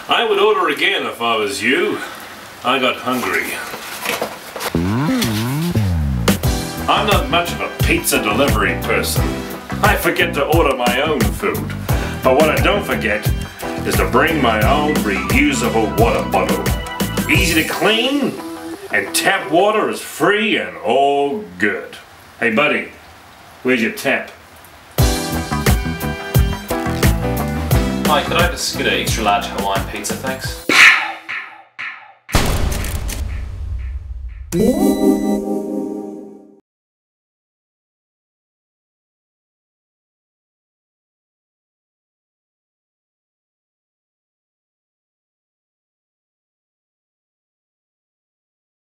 I would order again if I was you. I got hungry. I'm not much of a pizza delivery person. I forget to order my own food. But what I don't forget is to bring my own reusable water bottle. Easy to clean, and tap water is free and all good. Hey buddy, where's your tap? Hi, could I just get an extra large Hawaiian pizza, thanks?